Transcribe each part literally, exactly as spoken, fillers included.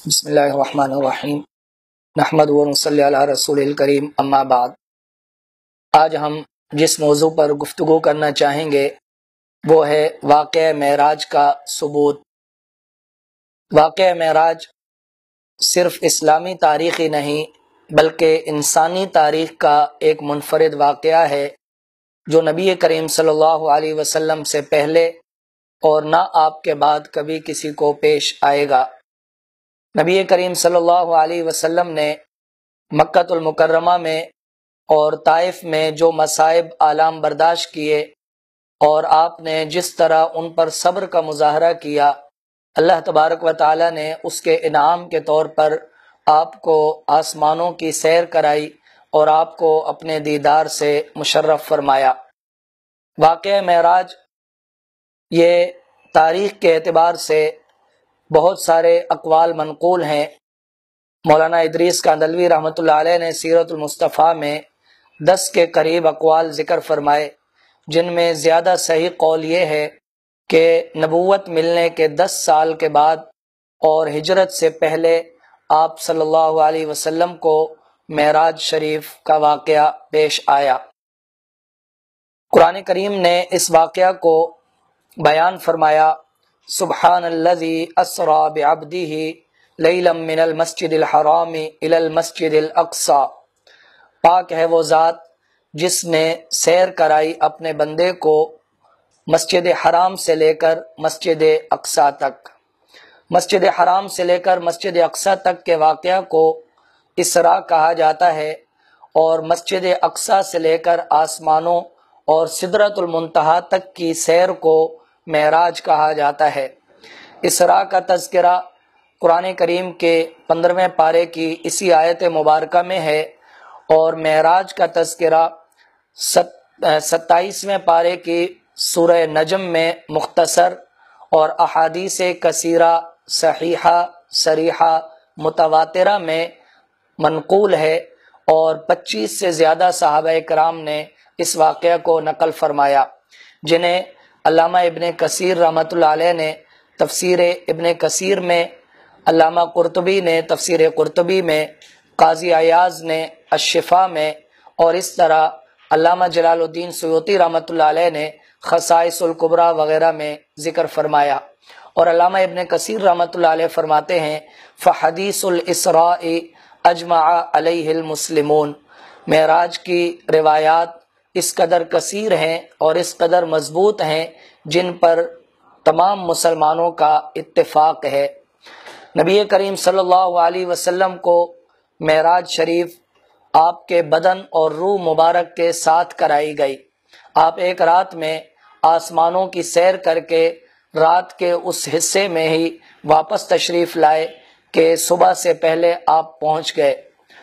بسم اللہ الرحمن الرحیم نحمد و نصلی علی رسول الکریم اما بعد۔ آج ہم جس موضوع پر گفتگو کرنا چاہیں گے وہ ہے واقعہ معراج کا ثبوت۔ واقعہ معراج صرف اسلامی تاریخ ہی نہیں بلکہ انسانی تاریخ کا ایک منفرد واقعہ ہے جو نبی کریم صلی اللہ علیہ وسلم سے پہلے اور نہ آپ کے بعد کبھی کسی کو پیش آئے گا۔ نبی کریم صلی اللہ علیہ وسلم نے مکہ المکرمہ میں اور طائف میں جو مصائب آلام برداشت کیے اور آپ نے جس طرح ان پر صبر کا مظاہرہ کیا، اللہ تبارک و تعالی نے اس کے انعام کے طور پر آپ کو آسمانوں کی سیر کرائی اور آپ کو اپنے دیدار سے مشرف فرمایا۔ واقعہ معراج یہ تاریخ کے اعتبار سے بہت سارے اقوال منقول ہیں۔ مولانا ادریس کاندلوی رحمۃ اللہ علیہ نے سیرت المصطفیٰ میں دس کے قریب اقوال ذکر فرمائے، جن میں زیادہ صحیح قول یہ ہے کہ نبوت ملنے کے دس سال کے بعد اور ہجرت سے پہلے آپ صلی اللہ علیہ وسلم کو معراج شریف کا واقعہ پیش آیا۔ قرآن کریم نے اس واقعہ کو بیان فرمایا، سبحان الذی اسری بعبدہ لیلا من المسجد الحرام الی المسجد الاقصی، پاک ہے وہ ذات جس نے سیر کرائی اپنے بندے کو مسجد حرام سے لے کر مسجد اقصی تک۔ مسجد حرام سے لے کر مسجد اقصی تک کے واقعہ کو اسراء کہا جاتا ہے، اور مسجد اقصی سے لے کر آسمانوں اور سدرۃ المنتہا تک کی سیر کو معراج کہا جاتا ہے۔ اسراء کا تذکرہ قرآن کریم کے پندرہویں پارے کی اسی آیت مبارکہ میں ہے، اور معراج کا تذکرہ ستائیسویں پارے کی سورہ نجم میں مختصر اور احادیث کثیرہ صحیحہ صریحہ متواترہ میں منقول ہے، اور پچیس سے زیادہ صحابہ کرام نے اس واقعہ کو نقل فرمایا، جنہیں علامہ ابن کثیر رحمۃ اللہ علیہ نے تفسیر ابن کثیر میں، علامہ قرطبی نے تفسیر قرطبی میں، قاضی ایاز نے الشفاء میں، اور اس طرح علامہ جلال الدین سیوطی رحمۃ اللہ علیہ نے خصائص الکبریٰ وغیرہ میں ذکر فرمایا۔ اور علامہ ابن کثیر رحمۃ اللہ علیہ فرماتے ہیں، فحدیث الاسراء اجمع علیہ المسلمون، معراج کی روایات اس قدر کثیر ہیں اور اس قدر مضبوط ہیں جن پر تمام مسلمانوں کا اتفاق ہے۔ نبی کریم صلی اللہ علیہ وسلم کو معراج شریف آپ کے بدن اور روح مبارک کے ساتھ کرائی گئی۔ آپ ایک رات میں آسمانوں کی سیر کر کے رات کے اس حصے میں ہی واپس تشریف لائے کہ صبح سے پہلے آپ پہنچ گئے۔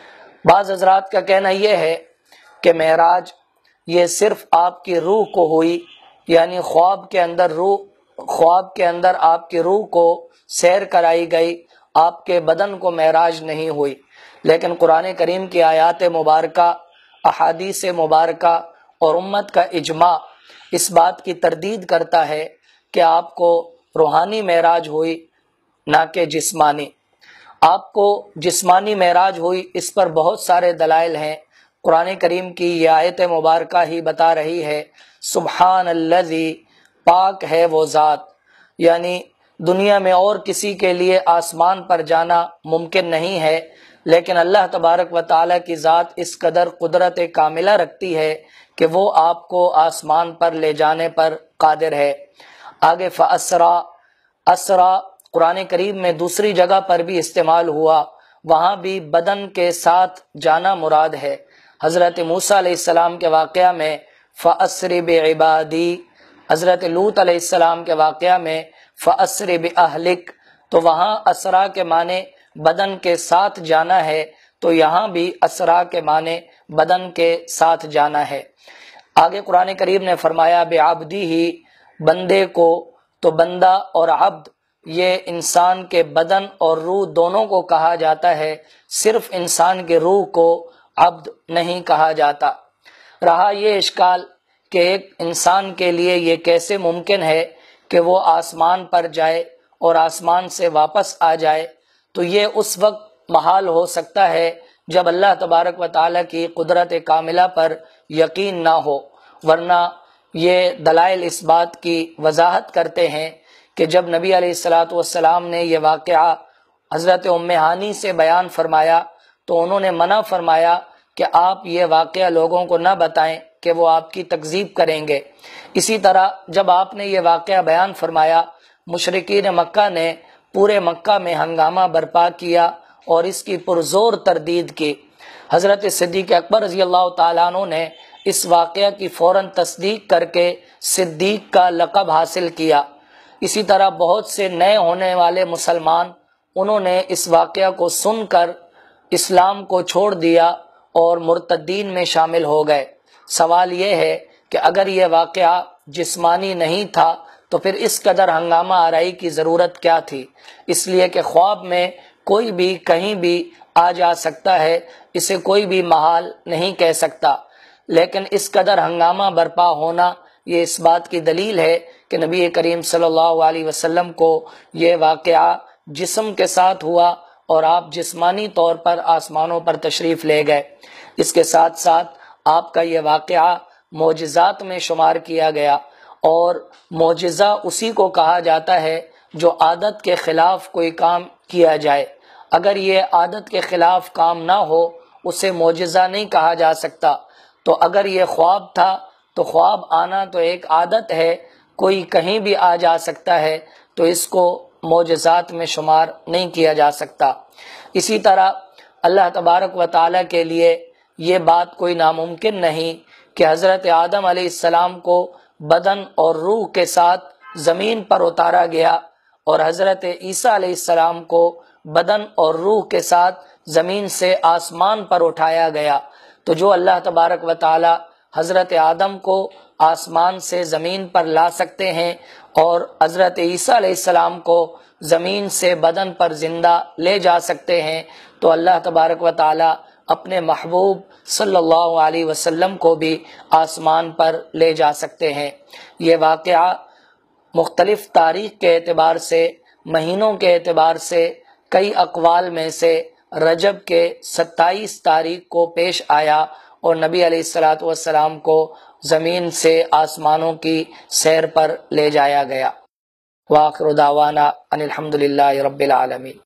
بعض حضرات کا کہنا یہ ہے کہ معراج یہ صرف آپ کی روح کو ہوئی، یعنی خواب کے اندر روح خواب کے اندر آپ کی روح کو سیر کرائی گئی، آپ کے بدن کو معراج نہیں ہوئی۔ لیکن قرآن کریم کی آیات مبارکہ، احادیث مبارکہ اور امت کا اجماع اس بات کی تردید کرتا ہے کہ آپ کو روحانی معراج ہوئی، نہ کہ جسمانی۔ آپ کو جسمانی معراج ہوئی، اس پر بہت سارے دلائل ہیں۔ قرآن کریم کی یہ آیت مبارکہ ہی بتا رہی ہے، سبحان الذی، پاک ہے وہ ذات، یعنی دنیا میں اور کسی کے لیے آسمان پر جانا ممکن نہیں ہے، لیکن اللہ تبارک و تعالیٰ کی ذات اس قدر قدرت کاملہ رکھتی ہے کہ وہ آپ کو آسمان پر لے جانے پر قادر ہے۔ آگے فاسرا، اسرا قرآن کریم میں دوسری جگہ پر بھی استعمال ہوا، وہاں بھی بدن کے ساتھ جانا مراد ہے۔ حضرت موسیٰ علیہ السلام کے واقعہ میں فَأَسْرِ بِعِبَادِي، حضرت لوط علیہ السلام کے واقعہ میں فَأَسْرِ بِأَهْلِكَ، تو وہاں اسرا کے معنی بدن کے ساتھ جانا ہے، تو یہاں بھی اسرا کے معنی بدن کے ساتھ جانا ہے۔ آگے قرآن کریم نے فرمایا بِعَبْدِهِ، بندے کو، تو بندہ اور عبد یہ انسان کے بدن اور روح دونوں کو کہا جاتا ہے، صرف انسان کے روح کو عبد نہیں کہا جاتا۔ رہا یہ اشکال کہ ایک انسان کے لیے یہ کیسے ممکن ہے کہ وہ آسمان پر جائے اور آسمان سے واپس آ جائے، تو یہ اس وقت محال ہو سکتا ہے جب اللہ تبارک و تعالیٰ کی قدرت کاملہ پر یقین نہ ہو، ورنہ یہ دلائل اس بات کی وضاحت کرتے ہیں کہ جب نبی علیہ الصلاۃ والسلام نے یہ واقعہ حضرت ام ہانی سے بیان فرمایا تو انہوں نے منع فرمایا کہ آپ یہ واقعہ لوگوں کو نہ بتائیں کہ وہ آپ کی تکذیب کریں گے۔ اسی طرح جب آپ نے یہ واقعہ بیان فرمایا، مشرکین مکہ نے پورے مکہ میں ہنگامہ برپا کیا اور اس کی پرزور تردید کی۔ حضرت صدیق اکبر رضی اللہ تعالیٰ عنہ نے اس واقعہ کی فوراً تصدیق کر کے صدیق کا لقب حاصل کیا۔ اسی طرح بہت سے نئے ہونے والے مسلمان انہوں نے اس واقعہ کو سن کر اسلام کو چھوڑ دیا اور مرتدین میں شامل ہو گئے۔ سوال یہ ہے کہ اگر یہ واقعہ جسمانی نہیں تھا تو پھر اس قدر ہنگامہ آرائی کی ضرورت کیا تھی؟ اس لیے کہ خواب میں کوئی بھی کہیں بھی آ جا سکتا ہے، اسے کوئی بھی محال نہیں کہہ سکتا، لیکن اس قدر ہنگامہ برپا ہونا یہ اس بات کی دلیل ہے کہ نبی کریم صلی اللہ علیہ وسلم کو یہ واقعہ جسم کے ساتھ ہوا اور آپ جسمانی طور پر آسمانوں پر تشریف لے گئے۔ اس کے ساتھ ساتھ آپ کا یہ واقعہ معجزات میں شمار کیا گیا، اور معجزہ اسی کو کہا جاتا ہے جو عادت کے خلاف کوئی کام کیا جائے۔ اگر یہ عادت کے خلاف کام نہ ہو اسے معجزہ نہیں کہا جا سکتا۔ تو اگر یہ خواب تھا تو خواب آنا تو ایک عادت ہے، کوئی کہیں بھی آ جا سکتا ہے، تو اس کو معجزات میں شمار نہیں کیا جا سکتا۔ اسی طرح اللہ تبارک و تعالیٰ کے لیے یہ بات کوئی ناممکن نہیں کہ حضرت آدم علیہ السلام کو بدن اور روح کے ساتھ زمین پر اتارا گیا اور حضرت عیسیٰ علیہ السلام کو بدن اور روح کے ساتھ زمین سے آسمان پر اٹھایا گیا۔ تو جو اللہ تبارک و تعالی حضرت آدم کو آسمان سے زمین پر لا سکتے ہیں اور حضرت عیسیٰ علیہ السلام کو زمین سے بدن پر زندہ لے جا سکتے ہیں، تو اللہ تبارک و تعالی اپنے محبوب صلی اللہ علیہ وسلم کو بھی آسمان پر لے جا سکتے ہیں۔ یہ واقعہ مختلف تاریخ کے اعتبار سے، مہینوں کے اعتبار سے، کئی اقوال میں سے رجب کے ستائیس تاریخ کو پیش آیا اور نبی علیہ الصلاۃ والسلام کو زمین سے آسمانوں کی سیر پر لے جایا گیا۔ وآخر دعوانا ان الحمد للہ رب العالمین۔